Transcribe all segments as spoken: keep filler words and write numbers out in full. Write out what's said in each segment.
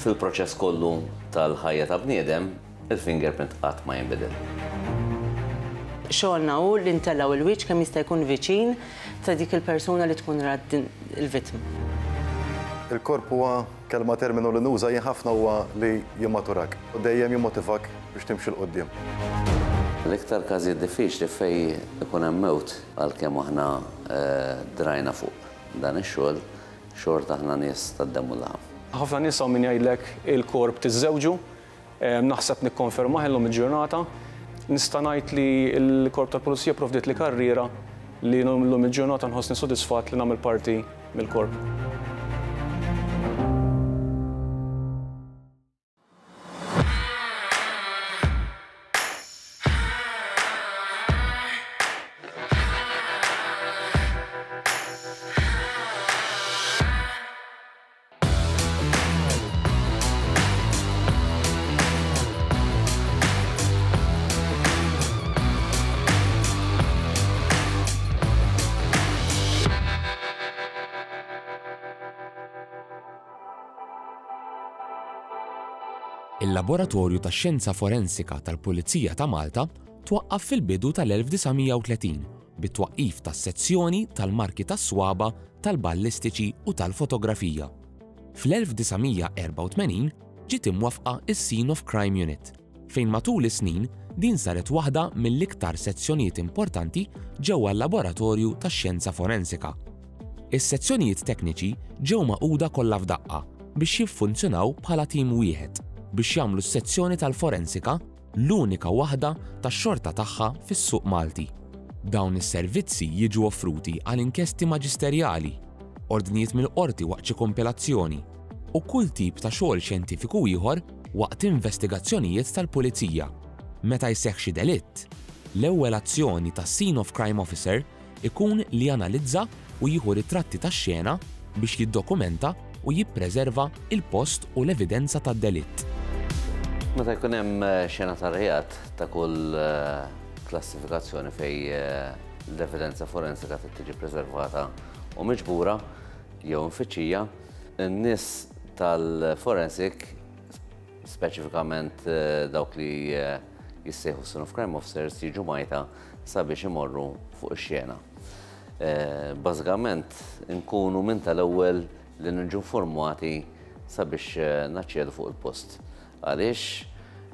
fil-proċess kollu tal-ħajja ta' bniedem, il-fingerprint qatt ma jinbidel. Xogħolna hu li ntellaw il-wiċċ kemm jista' jkun viċin ta' dik il-persuna li tkun rad din il-vittma. Il-korp huwa kelma terminu li nuża jien ħafna huwa li jimmaturak u dejjem jimmotivak biex timxi l qudiem. L-iktar każijiet diffiċli fejn ikun hemm mewt għalkemm aħna drajna fuq dan ix-xogħol, xorta aħna nies tad-demm u l-laħam. Ħafna nies min jgħidlek il-korp tiżżewġu, naħseb nikkonfermah illum il-ġurnata. Nista' ngħid li l-korp tal-Pulizija provdiet li karriera li llum il-ġurnata nħossni sodisfatt li nagħmel parti mill-korp. Il-Laboratorju tax-Xjenza Forensika tal-Pulizija ta' Malta twaqqaf fil-bidu tal-elf tisa' u tletin bit-twaqqif tas-sezzjoni tal-marki tas-swaba, tal-ballistiċi u tal-fotografija. Fl-elf tisa' erba' u tmenin ġiet imwaffqa is-Scene of Crime Unit, fejn matul is-snin din saret waħda mill-iktar sezzjonijiet importanti ġewwa l-Laboratorju tax-Xjenza Forensika. Is-sezzjonijiet tekniċi ġew magħquda kollha f'daqqa biex jiffunzjonaw bħala tim wieħed biex jagħmlu s-sezzjoni tal-forensika l-unika waħda tax-xorta tagħha fis-suq Malti. Dawn is-servizzi jiġu offruti għal inkjesti maġisterjali, ordnijiet mill-qorti waqt xi kompilazzjoni u kull tip ta' xogħol xjentifiku ieħor waqt investigazzjonijiet tal-pulizija. Meta jseħħ xi delitt, l-ewwel azzjoni tas-Scene of Crime Officer ikun li janalizza u jieħu ritratti tax-xena biex jiddokumenta u jippreserva il-post u l-evidenza tad-delitt. Meta jkun hemm xena ta' reat ta' kull klassifikazzjoni fej l-evidenza forensika trid tiġi preservata u miġbura jew infittxija, in-nies tal-forensik, speċifikament dawk li jissejħu Scene of Crime Officers, jiġu majta sabiex imorru fuq ix-xena. Bażikament nkunu minn tal-ewwel li niġu informati sabiex naċċedu fuq il-post. Għaliex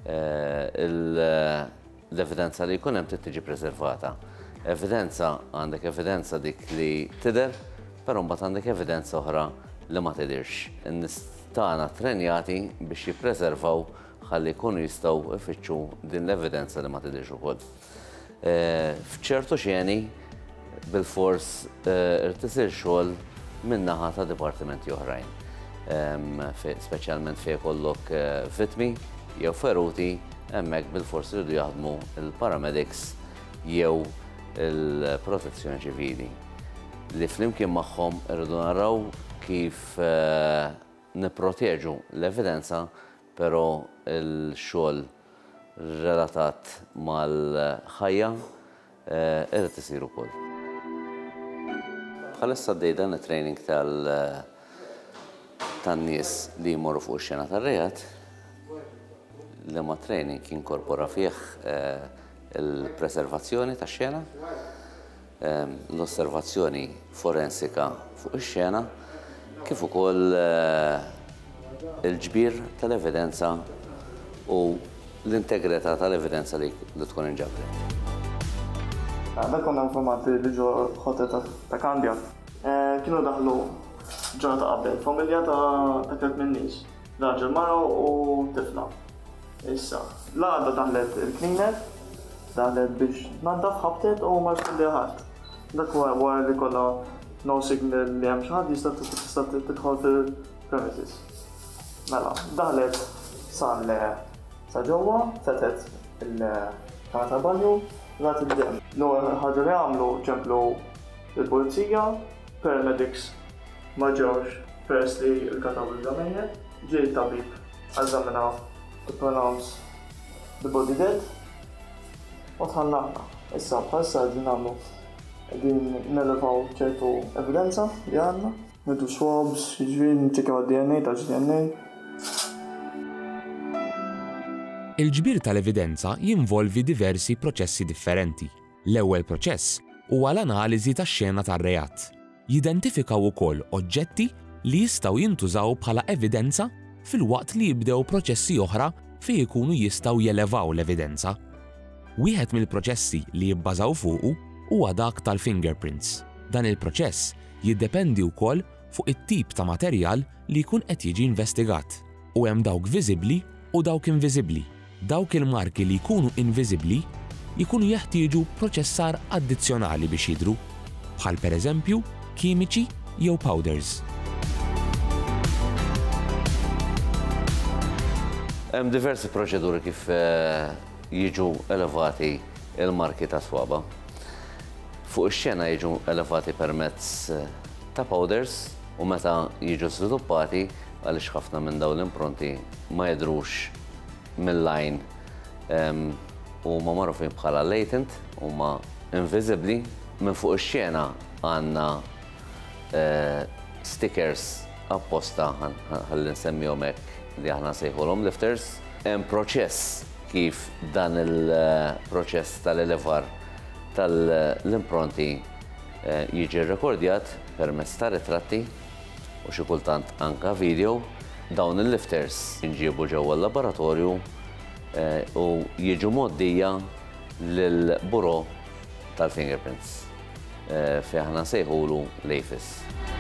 l-evidenza li jkun hemm trid tiġi preservata. Evidenza għandek evidenza dik li tidher, però mbagħad għandek evidenza oħra li ma tidhirx. In-nies tagħna trenjati biex jippreservaw ħalli jkunu jistgħu ifittxu din l-evidenza li ma tidhirx ukoll. F'ċertu xjeni bil-fors irid isir xogħol min-naħa ta' dipartimenti oħrajn. Speċjalment fejn jkollok vittmi jew feruti, hemmhekk bil-forsi jridu jaħdmu il-paramedics jew il-protezzjoni ċivili. Li flimkien magħhom irridu naraw kif nipproteġu l-evidenza, però il-xogħol relatat mal-ħajja irid isir ukoll. Bħalissa għaddej dan it-training tan-nies li jmorru fuq ix-xena tar-reat, li ma training jinkorpora fih il-preservazzjoni tax-xena, l-osservazzjoni forensika fuq ix-xena, kif ukoll il-ġbir tal-evidenza u l-integrità tal-evidenza li tkun inġabret. Dak konna informati li ġo ħotet ta' Kandja. Kienu daħlu ġurnata qabel, familja ta' kert minnix, raġel mara u tifla. Issa, l-għadda daħlet il-cleaner, daħlet biex naddaf ħabtet u marx li ħadd. Dak wara li kolla no signal li hemm xi ħadd jista' tista' tidħol fil-premises. Mela, daħlet sa ġewwa, fetet il-kamra tal-banju, rat il-dem. L-ewwel ħaġa li għamlu ċemplu il-pulizija, paramedics ma ġewx peress li l-katabu l-ġamejjed, ġej tabib għażamina to pronounce the body dead u tħallaqna. Issa bħalissa qegħdin nagħmlu qegħdin nelevaw ċertu evidenza li għandna, nidu swabs, jiġri nċekkjaw d-D N A ta' D N A Il-ġbir tal-evidenza jinvolvi diversi proċessi differenti. L-ewwel proċess huwa l-analiżi tax-xena tar-reat. Jidentifikaw ukoll oġġetti li jistgħu jintużaw bħala evidenza fil-waqt li jibdew proċessi oħra fejn ikunu jistgħu jelevaw l-evidenza. Wieħed mill-proċessi li jibbażaw fuqu huwa dak tal-fingerprints. Dan il-proċess jiddependi wkoll fuq it-tip ta' materjal li jkun qed jiġi investigat. U hemm dawk viżibbli u dawk inviżibbli. Dawk il-marki li jkunu inviżibbli jkunu jeħtieġu proċessar addizzjonali biex jidhru, bħal pereżempju kimiċi jew powders. Hemm diversi proċeduri kif jiġu elevati il-marki ta' swaba. Fuq ix-xena jiġu elevati permezz ta' powders u meta jiġu żviluppati għaliex ħafna minn dawn l-impronti ma jidhrux mill-lajn u ma magħrufin bħala latent u ma invisibbli. Minn fuq ix-xena għandna stickers apposta ħalli nsemmihom hekk li aħna nsejħulhom lifters. Hemm proċess kif dan il-proċess tal-elevar tal-impronti jiġi rrekordjat permezz ta' ritratti u xi kultant anke video. Dawn il-lifters jinġiebu ġewwa l-laboratorju u jiġu mgħoddija lill-buro tal-fingerprints fejn aħna nsejħulu l-AFIS.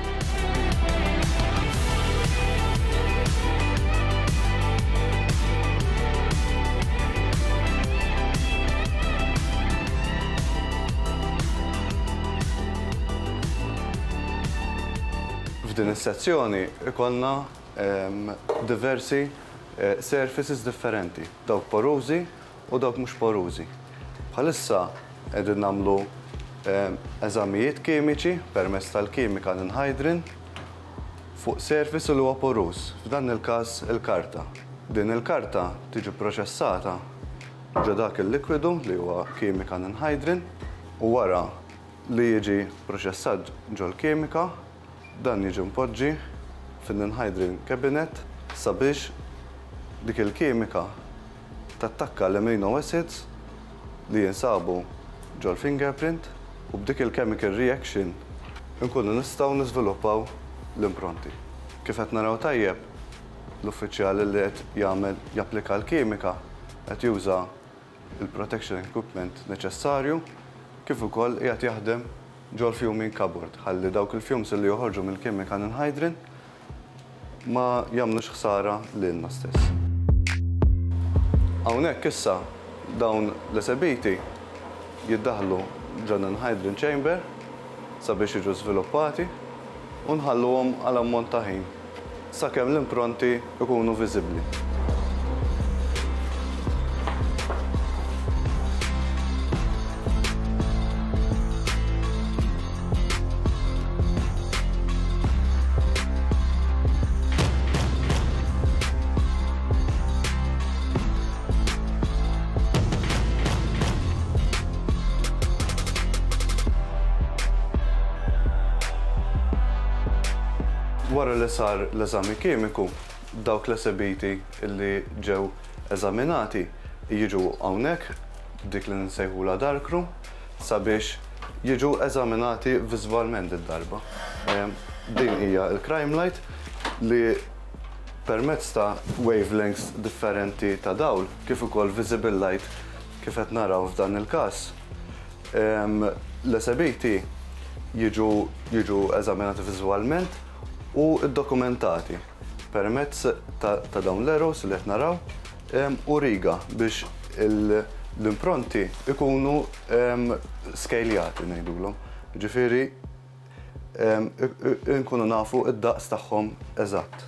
F'din is-sezzjoni ikollna diversi surfaces differenti, dawk porużi u dawk mhux porużi. Bħalissa qegħdin nagħmlu eżamijiet kimiċi permezz tal-kimika anhydrin fuq surface li huwa poruż, f'dan il-każ il-karta. Din il-karta tiġi proċessata ġo dak il-likwidu li huwa kimika anhydrin u wara li jiġi proċessat ġo l-kimika dan jiġi mpoġġi fil-anhydrin cabinet sabiex dik il-kimika tattakka l-amino acids li jinsabu ġo l-fingerprint u b'dik il-chemical reaction nkunu nistgħu niżviluppaw l-impronti. Kif qed naraw tajjeb l-uffiċjali li qed jagħmel japplika l-kimika qed juża il-protection equipment neċessarju kif ukoll qiegħed jaħdem ġo l-fuming cupboard ħalli dawk il-fumes li joħorġu mill-kimika anhydrin ma jagħmlux ħsara lilna stess. Hawnhekk issa dawn l-esebiti jiddaħħlu ġo l-anhydrin chamber sabiex jiġu żviluppati u nħalluhom għal ammont ta' ħin sakemm l-impronti jkunu viżibbli. Wara li sar l-eżami kimiku, dawk l-esebiti li ġew eżaminati jiġu hawnhekk dik li nsejħula darkroom sabiex jiġu eżaminati viżwalment id-darba. Din hija l-crime light li permezz ta' wavelengths differenti ta' dawl kif ukoll visible light kif qed naraw f'dan il-każ. L-esebiti jiġu eżaminati viżwalment u dokumentati permezz ta' dawn l-arrows li qed naraw u riga biex l-impronti ikunu scaljati ngħidulhom. Ġifieri nkunu nafu id-daqs tagħhom eżatt.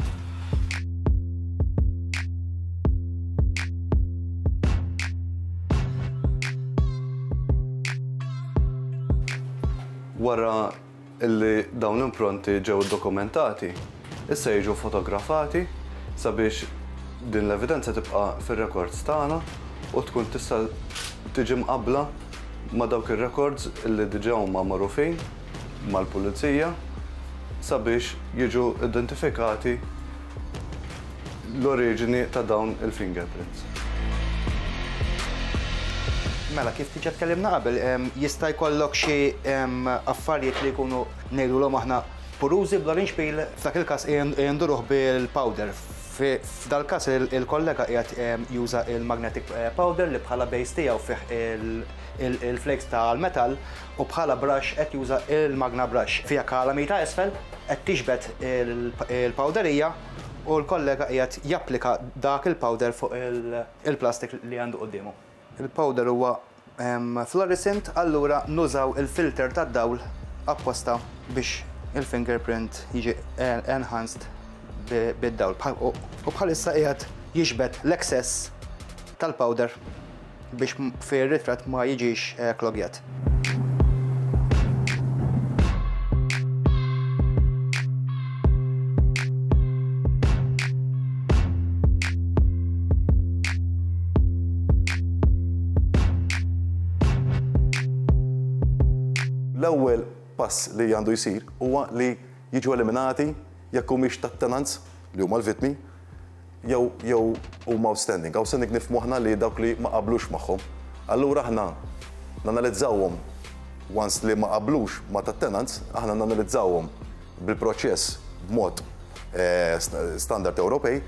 Wara illi dawn l-impronti ġew dokumentati, issa jiġu fotografati sabiex din l-evidenza tibqa' fir-records tagħna u tkun tista' tiġi mqabbla ma' dawk ir-records illi diġà huma magħrufin mal-pulizija sabiex jiġu identifikati l-oriġini ta' dawn il-fingerprints. Mela, kif tiġa tkellimna qabel, jista' jkollok xi affarijiet li jkunu ngħidulhom aħna purużi bla rinxpil, f'dak il-każ jinduruh bil-powder. F'dal-każ il-kollega qiegħed juża il-magnetic powder li bħala base tiegħu fih il-flakes tal-metal u bħala brush qed juża il-magna brush. Fiha kalamita isfel qed tixbet il-powderija u l-kollega qiegħed japplika dak il-powder fuq il-plastik li għandu qudiemu. Il-powder huwa fluorescent, allura nużaw il-filter tad-dawl apposta biex il-fingerprint jiġi enhanced bid-dawl. U bħalissa qiegħed jiġbed l-excess tal-powder biex fir-ritratt ma jiġix klogjat. L-ewwel pass li għandu jsir huwa li jiġu eliminati jekk humiex tat-tenants li huma l-vittmi jew jew huma outstanding. Outstanding nifhmu aħna li dawk li ma qablux magħhom. Allura aħna nanalizzawhom once li ma qablux ma tat-tenants, aħna nanalizzawhom bil-proċess b'mod standard Ewropej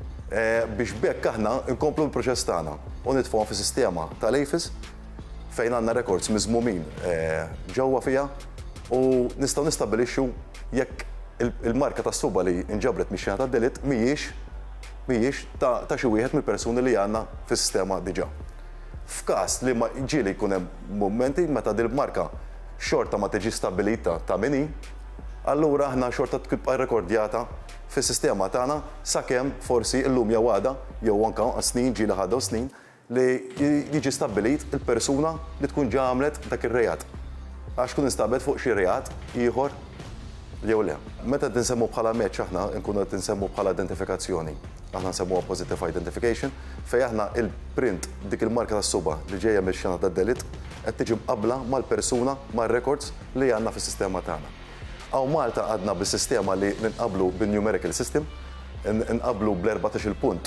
biex bekk aħna nkomplu l-proċess tagħna u nitfgħuhom fis-sistema tal-AFIS fejn għandna records miżmumin ġewwa fiha u nistgħu nistabbilixxu jekk il-marka tas-suba li inġabret mix-xena tad-delitt mhijiex mhijiex ta' xi wieħed mill-persuni li għandna fis-sistema diġà. F'każ li ma ġieli jkun hemm mummenti meta din il-marka xorta ma tiġi stabbilita ta' min hi, allura aħna xorta tibqa' rekordjata fis-sistema tagħna sakemm forsi llum jew għada jew anke snin ġieli ħadew snin li jiġi stabbilit il-persuna li tkun ġa għamlet dak ir-reat. Għax tkun instabet fuq xi reat ieħor jew le. Meta tinsemmu bħala match aħna nkunu qed insemmu bħala identifikazzjoni. Aħna nsemmuha positive identification fejn aħna il-print dik il-marka tas-suba li ġejja mix-xena tad-delitt qed tiġi mqabbla mal-persuna mar-records li għandna fis-sistema tagħna. Aw Malta għadna bis-sistema li nqablu bin-numerical system, nqablu bl-erbatax-il punt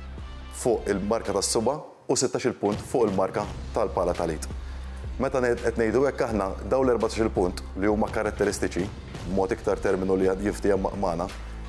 fuq il-marka tas-suba u sittax-il punt fuq il-marka tal-pala tal-id. Meta qed ngħidu hekk aħna dawn l-erbatax-il punt li huma karatteristiċi b'mod iktar terminu li jiftija magħna,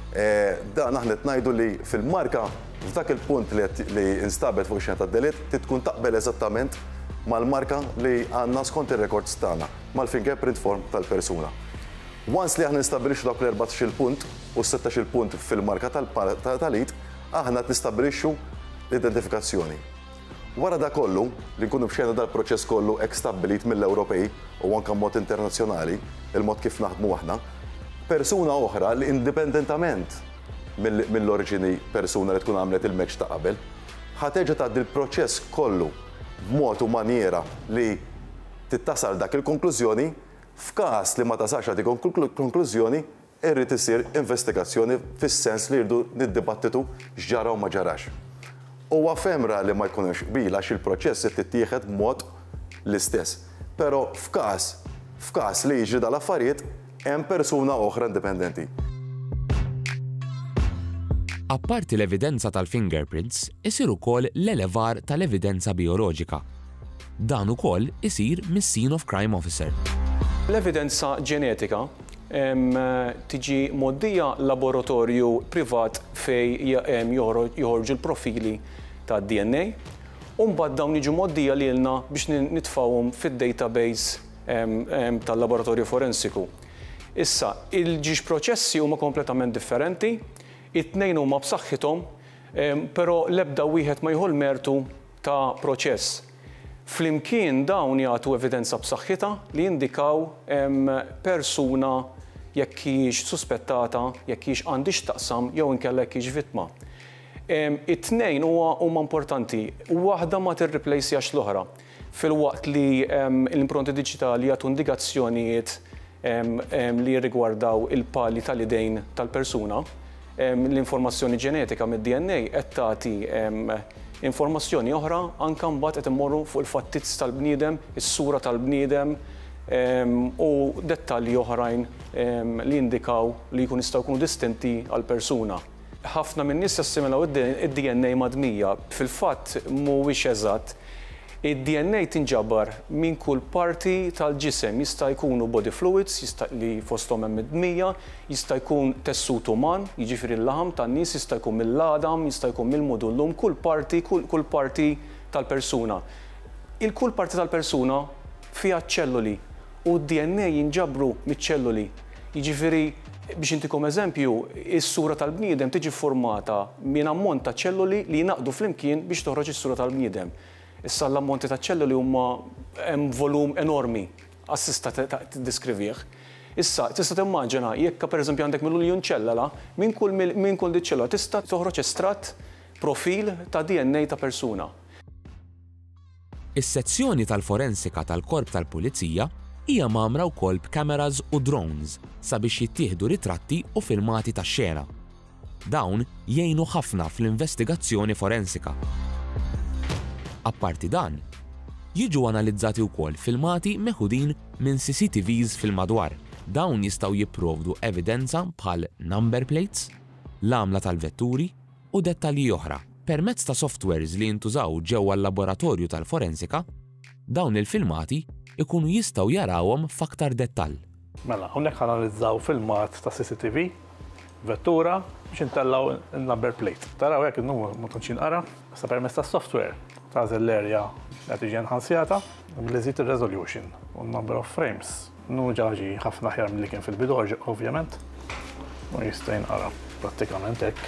dan aħna qed ngħidu li fil-marka f'dak il-punt li instabet fuq ix-xena tad-delitt tkun taqbel eżattament mal-marka li għandna skont ir-records tagħna mal-fingerprint form tal-persuna. Once li aħna nistabbilixxu dak l-erbatax-il punt u s-sittax-il punt fil-marka tal-id, aħna qed nistabbilixxu l-identifikazzjoni. Wara da kollu, li nkunu bxejna dal-proċess kollu hekk stabbilit mill-Ewropej u anke mod internazzjonali, il-mod kif naħdmu aħna, persuna oħra li indipendentament mill-oriġini persuna li tkun għamlet il-match ta' qabel, ħateġa tgħaddi l-proċess kollu b'mod u maniera li tittasal dak il-konklużjoni, f'każ li ma tasalx dik konklużjoni, irrid isir investigazzjoni fis-sens li rridu niddibattitu x'ġara u ma ġarax. Huwa femra li ma jkunx qbil għax il-proċess qed tittieħed b'mod l-istess. Però f'każ f'każ li jiġri dal-affarijiet hemm persuna oħra indipendenti. Apparti l-evidenza tal-fingerprints, isir ukoll l-elevar tal-evidenza bioloġika. Dan ukoll isir mis-scene of crime officer. L-evidenza ġenetika tiġi moddija laboratorju privat fej joħorġu l-profili ta' D N A u mbagħad dawn jiġu moddija lilna biex nitfgħuhom fid-database tal-laboratorju forensiku. Issa, il-ġiex proċessi huma kompletament differenti, it-tnejn huma b'saħħithom, però l-ebda wieħed ma jħoll mertu ta' proċess. Flimkien dawn jagħtu evidenza b'saħħitha li jindikaw persuna jekk hix suspettata, jekk hix għandix taqsam jew inkella jekk hix vittma. It-tnejn huma importanti, waħda ma tirreplacjax l-oħra. Fil-waqt li l-impronti diġitali jagħtu indikazzjonijiet li jirrigwardaw il-pali tal-idejn tal-persuna, l-informazzjoni ġenetika mid-D N A qed tagħti informazzjoni oħra anke mbagħad qed immorru fuq il-fattizz tal-bniedem, is-sura tal-bniedem u dettalji oħrajn li jindikaw li jkun jistgħu jkunu distinti għall-persuna. Ħafna minn nies jassimilaw id-D N A madmija, fil-fatt mhuwiex eżatt. Id-D N A tinġabar minn kull parti tal-ġisem, jista' jkunu body fluids, jista' li fosthom hemm id-dmija, jista' jkun tessut uman, jiġifieri l-laħam tan-nies, jista' jkun mill-għadam, jista' jkun mill-mudullum, kull parti, kull parti tal-persuna. Il-kull parti tal-persuna fiha ċelluli u d-D N A jinġabru miċ-ċelluli. Jiġifieri biex intikom eżempju, is-sura tal-bniedem tiġi formata minn ammont ta' ċelluli li jinaqdu flimkien biex toħroġ is-sura tal-bniedem. Issa l-ammonti ta' ċelluli huma hemm volum enormi assista tiddiskrivih. Issa tista' timmaġina jekk pereżempju għandek miljun ċellola, minn kull minn kull dik ċellola tista' toħroġ estratt profil ta' D N A ta' persuna. Is-sezzjoni tal-forensika tal-Korp tal-Pulizija hija magħmra wkoll b'kameras u drones sabiex jittieħdu ritratti u filmati tax-xena. Dawn jgħinu ħafna fl-investigazzjoni forensika. Apparti dan, jiġu analizzati wkoll filmati meħudin minn C C T Vs fil-madwar. Dawn jistgħu jipprovdu evidenza bħal number plates, l-għamla tal-vetturi u dettalji oħra. Permezz ta' softwares li jintużaw ġewwa l-laboratorju tal-forensika, dawn il-filmati ikunu jistgħu jarawhom f'aktar dettall. Mela, hawnhekk analizzaw filmat ta' C C T V, vettura biex intellaw il-number plate. Taraw hekk in-numru ma tantx jinqara, sa permezz ta' software tażel l-area li tiġi enhansjata billi żid ir-resolution u n-number of frames. Nu ġaġi ħafna aħjar milli kien fil-bidu ovvjament, u jista' jinqara prattikament hekk.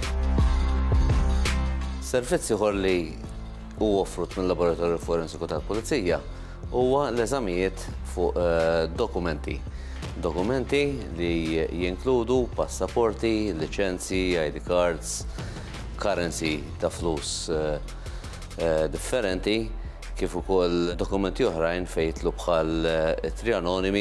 Servizz ieħor li huwa offrut mill-Laboratorju Forensiku tal-Pulizija huwa l-eżamijiet fuq dokumenti. Dokumenti li jinkludu passaporti, liċenzji, I D cards, currency ta' flus differenti, kif ukoll dokumenti oħrajn fejn jitlu bħal trianonimi.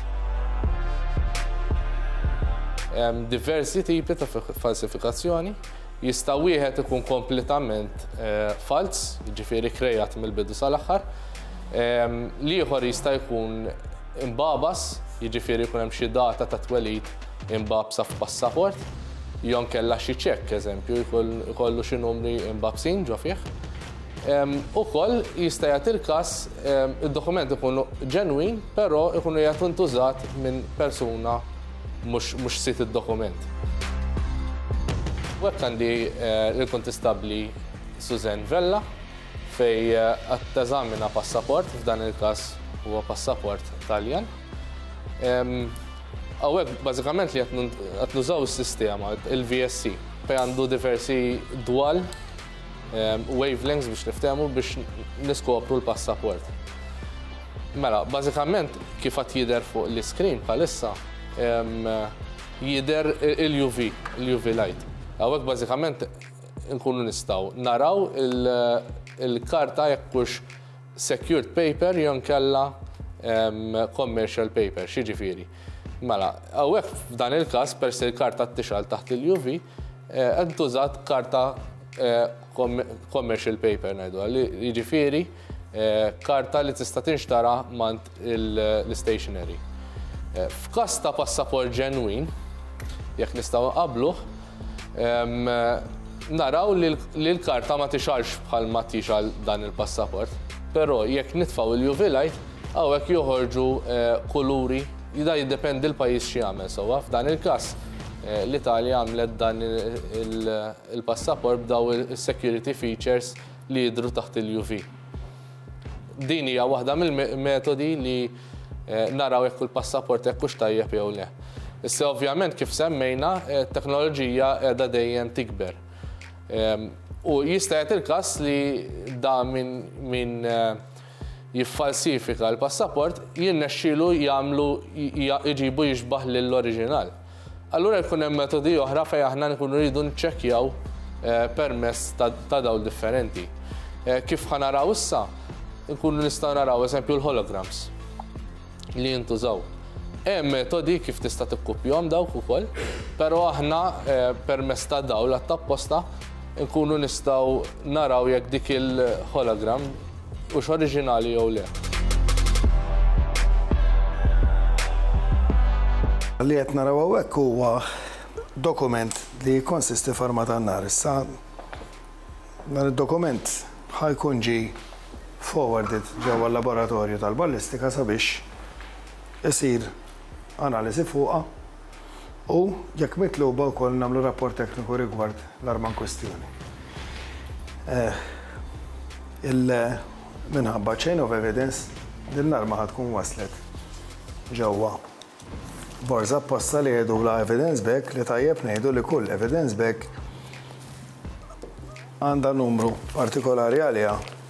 Hemm diversi tipi ta' falsifikazzjoni. Jista' wieħed ikun kompletament fals, jiġifieri krejat mill-bidu sal-aħħar. L-ieħor jista' jkun imbabas, jiġifieri jkun hemm xi data ta' twelid imbabsa f'passaport, jew kellha xi ċekk eżempju jkollu xi numri imbabsin ġo fih. Ukoll jista' jagħti il-każ id-dokument ikunu ġenwin, però ikunu jagħtu ntużat minn persuna mhux sit id-dokument. Hekk għandi l-kontistabbli Susan Vella fej qed teżamina passaport, f'dan il-każ huwa passaport Taljan. Hawnhekk bażikament li qed nużaw is-sistema, il-V S C, fej għandu diversi dwal wavelengths biex niftehmu biex niskopru l-passaport. Mela, bażikament kif qed jidher fuq l-iskrin bħalissa jidher il-U V, il-U V light. Hawnhekk bażikament nkunu nistgħu naraw il-karta jekk hux secured paper jew nkella commercial paper, xi ġifieri. Mela, hawnhekk f'dan il-każ persi l-karta tixal taħt il-U V qed tużat karta commercial paper ngħidu, jiġifieri karta li tista' tinxtara mant l-stationery. F'każ ta' passaport ġenwin, jekk nistgħu nqabbluh, naraw li l-karta ma tixalx bħal ma tixal dan il-passaport, però jekk nitfgħu il-U V light, hawnhekk joħorġu kuluri, da jiddependi l-pajjiż xi jagħmel sewwa. F'dan il-każ l-Italja għamlet dan il-passaport b'daw il-security features li jidhru taħt il-U V. Din hija waħda mill-metodi li naraw jekk il-passaport jekk hux tajjeb jew le. Issa ovvjament kif semmejna, t-teknoloġija qiegħda dejjem tikber. U jista' jagħti il-każ li da min jiffalsifika l-passaport jinnexxielu jagħmlu jġibu jixbaħ lill-oriġinal. Allura jkun hemm metodi oħra fejn aħna nkunu rridu nċekkjaw permezz ta' dawl differenti. Kif ħanaraw issa? Nkunu nistgħu naraw eżempju l-holograms li jintużaw. Hemm metodi kif tista' tikkupjahom dawk ukoll, però aħna permezz ta' dawl għat-tapposta nkunu nistgħu naraw jekk dik il-hologram hux oriġinali jew le. Li qed naraw hawnhekk huwa dokument li jikkonsisti forma tan-nar. Issa dan id-dokument ħajkun ġie forwarded ġewwa l-laboratorju tal-ballistika sabiex isir analiżi fuqha u jekk mitluba wkoll nagħmlu rapport tekniku rigward l-arma kwestjoni. Minħabba chain of evidence din l-arma ħad tkun waslet ġewwa borza apposta li jgħidu la evidence bag li tajjeb ngħidu li kull evidence bag għandha numru partikolari għaliha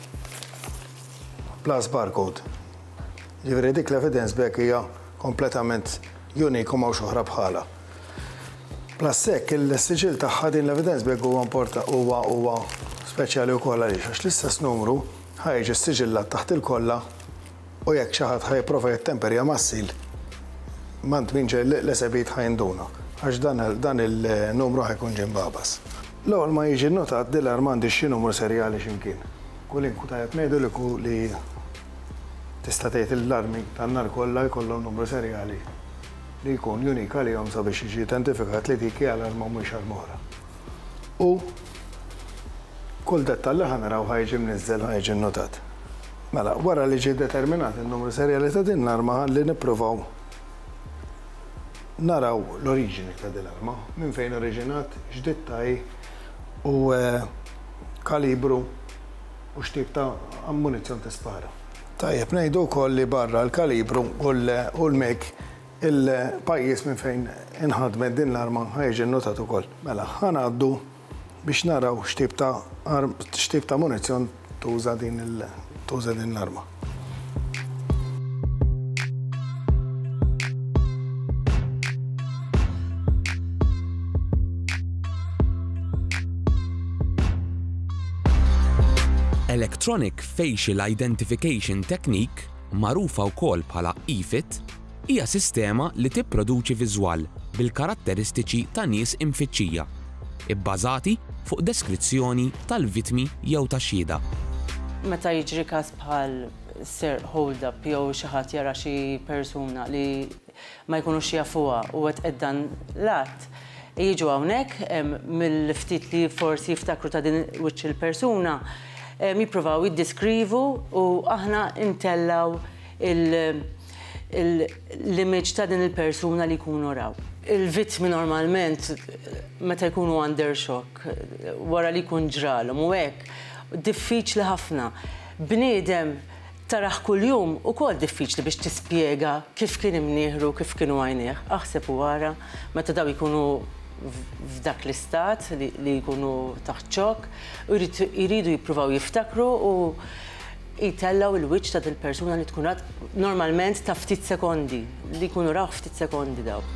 plus barcode. Ġifieri dik l-evidence bag hija kompletament unik u m'hawnx oħra bħalha. Plus hekk il-siġil tagħha din l-evidence bag huwa importa huwa huwa speċjali wkoll għaliex għax l-istess numru ħajġi s-siġillat taħt il-kollha u jekk xi ħadd ħajprova jittemperja massil mant min ġej l-esebit ħajnduna għax dan il-numru ħajkun ġimbabas. L-ewwel ma jiġi notat din l-arma għandi xi numru serjali x'imkien. Kull inku tajjeb ngħidu li tista' tgħid l-armi tan-nar kollha jkollhom numru serjali li jkun unik għalihom sabiex jiġi identifikat li dik hija l-arma mhux arma oħra. U kull dettal li ħanaraw ħajġi mniżżel ħajġi notat. Mela, wara li ġie determinat il-numru serjali ta' din l-arma ħalli nippruvaw naraw l-oriġini ta' din l-arma, minn fejn oriġinat, x'dettaj u kalibru u x'tip ta' ammunizzjon tispara. Tajjeb ngħidu wkoll li barra l-kalibru u l-mek il-pajjiż minn fejn inħadmet din l-arma ħajġi notat ukoll. Mela, ħanaddu biex naraw x'tip ta' x'tip ta' munizzjon tuża din tuża din l-arma. Electronic Facial Identification Technique, magħrufa wkoll bħala E F I T, hija sistema li tipproduċi viżwal bil-karatteristiċi ta' nies imfittxija, ibbażati fuq deskrizzjoni tal-vittmi jew tax-xhieda. Meta jiġri każ bħal ser hold up jew xi ħadd jara xi persuna li ma jkunux jafuha u qed qeddan lat, jiġu hawnhekk mill-ftit li forsi jiftakru ta' din wiċċ il-persuna jippruvaw jiddeskrivu u aħna intellaw l-image ta' din il-persuna li jkunu raw. Il-vittmi normalment meta jkunu under shock wara li jkun ġralhom u hekk diffiċli ħafna. Bniedem taraħ kuljum ukoll diffiċli biex tispjega kif kien imnieħru, kif kienu għajnieh. Aħseb wara meta daw jkunu f'dak l-istat li jkunu taħt ċokk, jridu jippruvaw jiftakru u jitellaw il-wiċċ ta' il-persuna li tkun normalment ta' ftit sekondi, li jkunu raw ftit sekondi daw.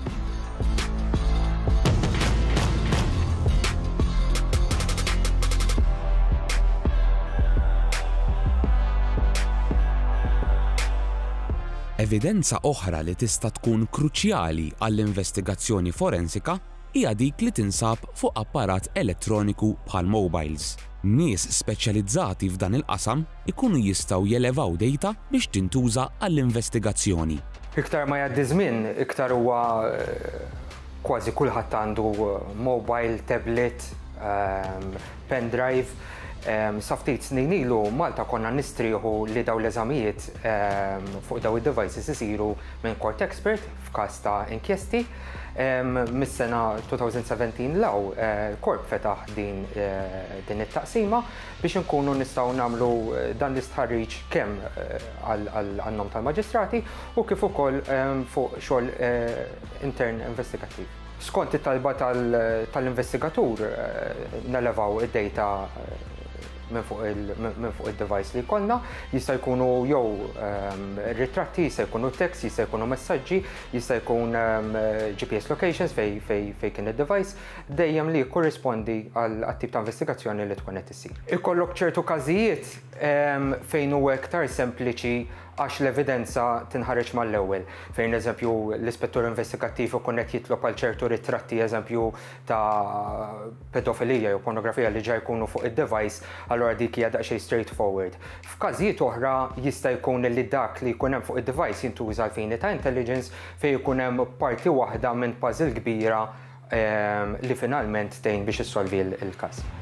Evidenza oħra li tista' tkun kruċjali għall-investigazzjoni forensika hija dik li tinsab fuq apparat elettroniku bħal mobiles. Nies speċjalizzati f'dan il-qasam ikunu jistgħu jelevaw data biex tintuża għall-investigazzjoni. Iktar ma jgħaddi żmien, iktar huwa kważi kulħadd għandu mobile, tablet, pendrive. Sa ftit snin ilu Malta konna nistrieħu li daw l-eżamijiet fuq daw id-devices isiru minn court expert f'każ ta' inkjesti. Mis-sena twenty seventeen law korp fetaħ din it-taqsima biex nkunu nistgħu nagħmlu dan l-istħarriġ kemm għan-nom tal-maġistrati u kif ukoll fuq xogħol intern investigattiv. Skont it-talba tal-investigatur nelevaw id-data minn fuq il-device li jkollna, jista' jkunu jew ritratti, jista' jkunu text, jista' jkunu messaġġi, jista' jkun G P S locations fej kien id-device, dejjem li jkorrispondi għal tip ta' investigazzjoni li tkun qed issir. Ikollok ċertu każijiet fejn huwa iktar sempliċi għax l-evidenza tinħareġ mal-ewwel. Fejn eżempju l-ispettur investigattiv ikun qed jitlob għal ċertu ritratti eżempju ta' pedofilija jew pornografija li ġa jkunu fuq id-device, allura dik hija daqsxejn straightforward. F'każijiet oħra jista' jkun li dak li jkun hemm fuq id-device jintuża għal fini ta' intelligence fejn ikun hemm parti waħda minn puzzle kbira li finalment tgħin biex issolvi l-każ.